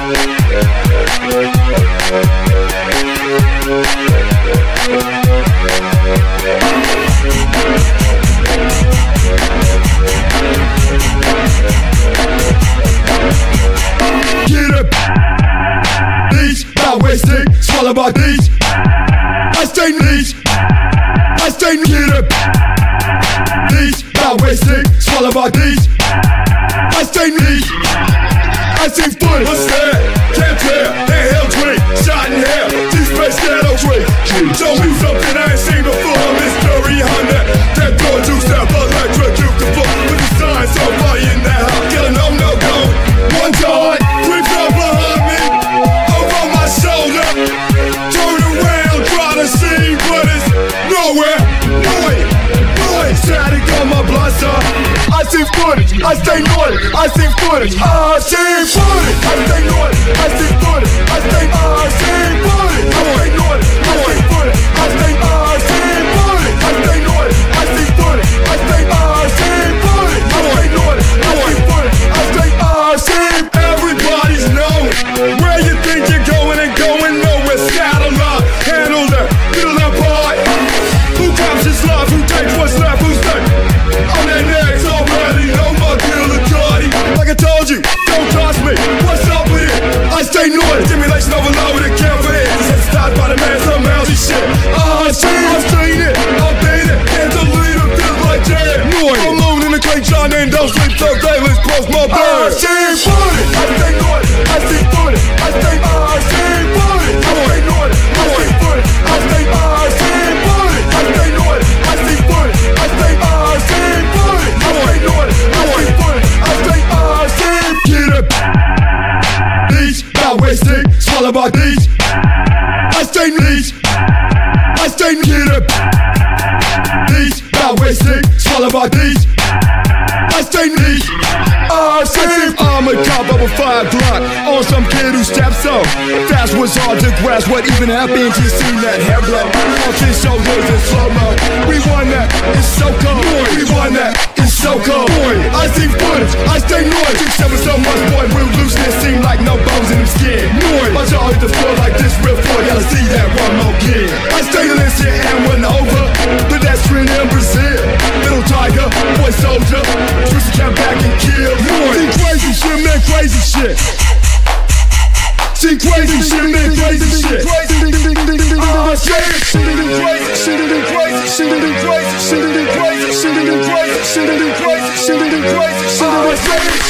Swallow my beats. I stay niche. I stay get up. Niche, not wasting. Swallow my beats. I stay niche. I see footage. What's that? Can't tell. Inhale drink. Shot in hell. T-Space ghetto drink. Show me something I ain't seen before. Mystery Honda. That door two-step electrocute the floor. With the sign so far in that house. Get a no go. One yard. Creeps up behind me. Over my shoulder. Turn around, try to see, but it's nowhere. Noise, static on my blood, sir. I see footage, I stay naughty. I see footage, I see footage. I stay naughty, I see footage. I stay, I see footage. I stay naughty, I see footage. I stay, I see footage. I stay naughty, I see footage. I stay, I see footage. I stay naughty, I see footage. I stay, I see. Everybody's known where you think you're going and going nowhere. Saddle up, handle the middle of part. Who captures love? Who takes what's left? Who's next? On that next already know my deal is dirty. Like I told you, don't trust me. What's up with it? I stay naughty. Stimulation overload with a care for it. Desensitized by the man, some mousy shit. I've seen it, I've been it. Can't delete it, feels like jam. I'm moon in the clay, John, and don't sleep so day. Let's close my bed. I see footage. I stay naughty. I see footage. I stay, I see footage. I stay naughty. I see footage. I stay, I see footage. I stay naughty. I see footage. I stay, I see footage. I stay naughty. I see footage. I stay, I see. Get up. Niche, not wasting. Swallow my beats. I stay niche. I stay get up. Niche, not wasting. Swallow my beats. I stay niche. I see. I'm a cop of a 5 Glock on some kid who steps up. Fast was hard to grasp what even happened. You seen that hair blow off his shoulders in slow-mo. We won that, it's so cold. We won that, it's so cold. I see footage, I stay noise. 6-7 so much, boy, real looseness. Seem like no bones in them skin. My jaw hit the floor like this real floor. Gotta see that one more kid. I stay illicit and went over. Pedestrian in Brazil. Little tiger, boy soldier. Twist the cap back and kill. See crazy shit, man, crazy shit. See crazy shit, man, crazy shit. Ah, shit. Shit it in crazy, shit it in crazy, shit it in crazy, shit it in crazy, shit it in crazy, shit it in crazy, shit it in crazy, shit it in crazy.